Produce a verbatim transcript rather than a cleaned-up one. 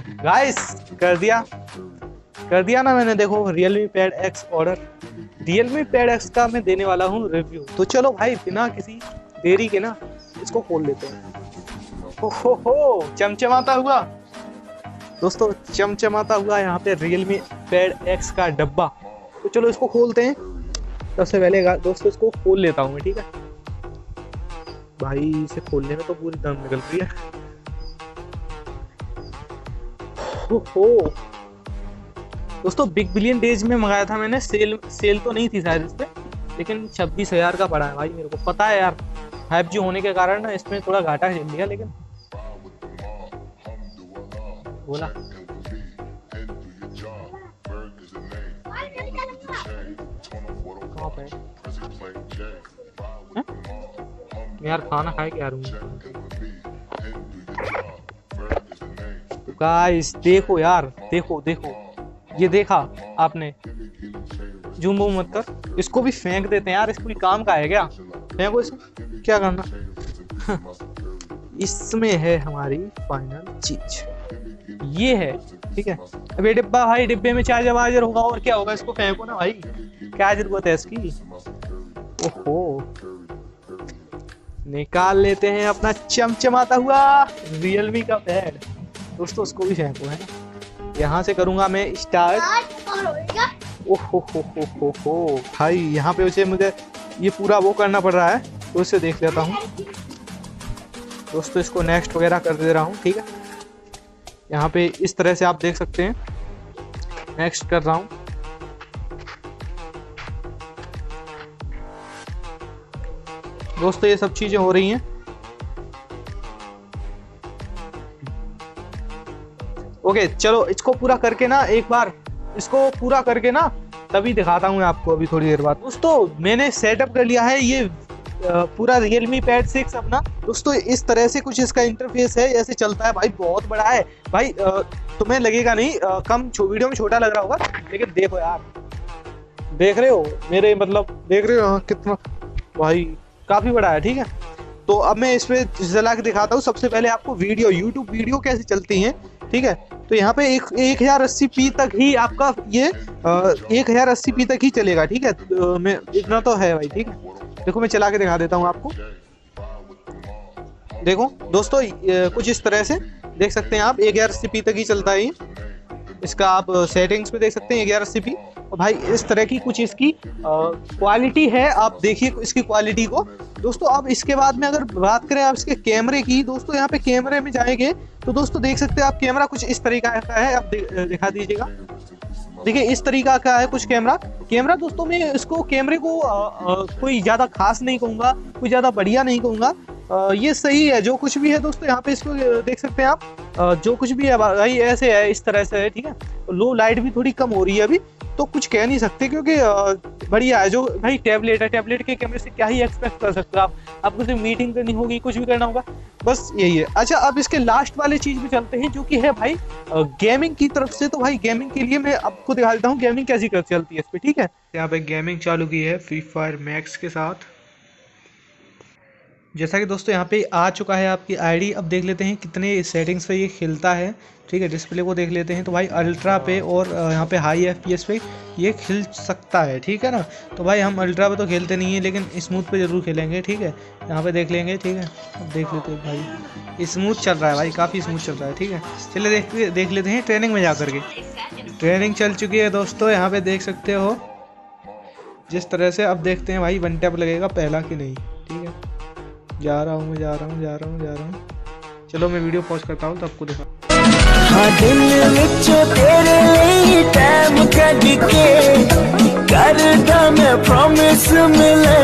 Guys कर दिया कर दिया ना मैंने। देखो Realme Pad X order. Realme Pad X का मैं देने वाला हूँ रिव्यू। तो चलो भाई बिना किसी देरी के ना इसको खोल लेते हैं। हो हो हो चमचमाता हुआ दोस्तों, चमचमाता हुआ यहाँ पे Realme Pad X का डब्बा। तो चलो इसको खोलते हैं। सबसे पहले दोस्तों इसको खोल लेता हूँ मैं, ठीक है भाई। इसे खोलने में तो पूरी दम निकल रही है। हो हो दोस्तों बिग बिलियन डेज में मंगाया था मैंने। सेल सेल तो नहीं थी शायद इस पे, लेकिन छब्बीस हजार का पड़ा है भाई। मेरे को पता है यार, फाइव जी होने के कारण ना इसमें थोड़ा घाटा झेल लिया, लेकिन बोला कहाँ पे यार, खाना खाए क्या रूम। गाइस देखो यार, देखो देखो ये देखा आपने, जूम बूम मत कर। इसको भी फेंक देते हैं यार, इसको भी काम का है क्या। फेंको इसको, क्या करना। इसमें है हमारी फाइनल चीज, ये है, ठीक है। अब ये डिब्बा भाई, डिब्बे में चार्जर वार्जर होगा और क्या होगा। इसको फेंको ना भाई, क्या जरूरत है इसकी। ओहो निकाल लेते हैं अपना चमचमाता हुआ Realme का पैड। दोस्तों उसको भी फेंको है ना। यहाँ से करूंगा मैं स्टार्ट। ओहो हो हो हो हो भाई, यहाँ पे उसे मुझे ये पूरा वो करना पड़ रहा है, तो इसे देख लेता हूँ दोस्तों। इसको नेक्स्ट वगैरह कर दे रहा हूँ, ठीक है। यहाँ पे इस तरह से आप देख सकते हैं, नेक्स्ट कर रहा हूँ। दोस्तों ये सब चीजें हो रही हैं। ओके चलो इसको पूरा करके ना, एक बार इसको पूरा करके ना तभी दिखाता हूँ मैं आपको, अभी थोड़ी देर बाद। दोस्तों मैंने सेटअप कर लिया है ये पूरा Realme Pad सिक्स अपना। दोस्तों इस तरह से कुछ इसका इंटरफेस है, ऐसे चलता है भाई। बहुत बड़ा है भाई, तुम्हें लगेगा नहीं कम, वीडियो में छोटा लग रहा होगा, लेकिन देखो यार, देख रहे हो मेरे, मतलब देख रहे हो कितना भाई, काफी बड़ा है, ठीक है। तो अब मैं इस पे चला के दिखाता हूँ। सबसे पहले आपको वीडियो, यूट्यूब वीडियो कैसे चलती हैं, ठीक है। तो यहाँ पे एक एक हजार अस्सी पी तक ही आपका ये एक हजार अस्सी पी तक ही चलेगा, ठीक है। तो मैं इतना तो है भाई, ठीक है। देखो मैं चला के दिखा देता हूँ आपको। देखो दोस्तों कुछ इस तरह से देख सकते हैं आप, एक हजार अस्सी पी तक ही चलता है ये। इसका आप सेटिंग्स पे देख सकते हैं एक हजार अस्सी पी। और भाई इस तरह की कुछ इसकी क्वालिटी है, आप देखिए इसकी क्वालिटी को दोस्तों। अब इसके बाद में अगर बात करें आप इसके कैमरे की, दोस्तों यहाँ पे कैमरे में जाएंगे तो दोस्तों देख सकते हैं आप, कैमरा कुछ इस तरीका का है। आप दिखा दीजिएगा, देखिए इस तरीका का है कुछ कैमरा। कैमरा दोस्तों मैं इसको कैमरे को आ, आ, कोई ज़्यादा खास नहीं कहूँगा, कोई ज़्यादा बढ़िया नहीं कहूँगा। ये सही है जो कुछ भी है दोस्तों। यहाँ पे इसको देख सकते हैं आप, आ, जो कुछ भी है भाई ऐसे है, इस तरह से है, ठीक है। लो लाइट भी थोड़ी कम हो रही है अभी, तो कुछ कह नहीं सकते क्योंकि बढ़िया है। जो भाई टैबलेट है, टैबलेट के कैमरे से क्या ही एक्सपेक्ट कर सकते हो आप। आपको सिर्फ मीटिंग करनी होगी, कुछ भी करना होगा, बस यही है। अच्छा अब इसके लास्ट वाले चीज में चलते हैं, जो कि है भाई गेमिंग की तरफ से। तो भाई गेमिंग के लिए मैं आपको दिखा देता हूँ गेमिंग कैसी कर चलती है इस पे, ठीक है। यहाँ पे गेमिंग चालू की है फ्री फायर मैक्स के साथ। जैसा कि दोस्तों यहाँ पे आ चुका है आपकी आईडी। अब देख लेते हैं कितने सेटिंग्स पे ये खिलता है, ठीक है। डिस्प्ले को देख लेते हैं, तो भाई अल्ट्रा पे और यहाँ पे हाई एफपीएस पे ये खिल सकता है, ठीक है ना। तो भाई हम अल्ट्रा पे तो खेलते नहीं है, लेकिन स्मूथ पे जरूर खेलेंगे, ठीक है। यहाँ पे देख लेंगे, ठीक है। अब देख लेते हैं भाई, स्मूथ चल रहा है भाई, काफ़ी स्मूथ चल रहा है, ठीक है। चलिए देख देख लेते हैं ट्रेनिंग में जा करके। ट्रेनिंग चल चुकी है दोस्तों, यहाँ पे देख सकते हो जिस तरह से। अब देखते हैं भाई वन टैप लगेगा पहला कि नहीं, ठीक है। जा रहा हूँ मैं, जा रहा हूँ जा रहा हूँ जा रहा हूँ चलो मैं वीडियो पॉज करता हूँ तो आपको दिखा। हाँ दिल विचों तेरे लिए टाइम कढ के करदा मैं प्रॉमिस मिले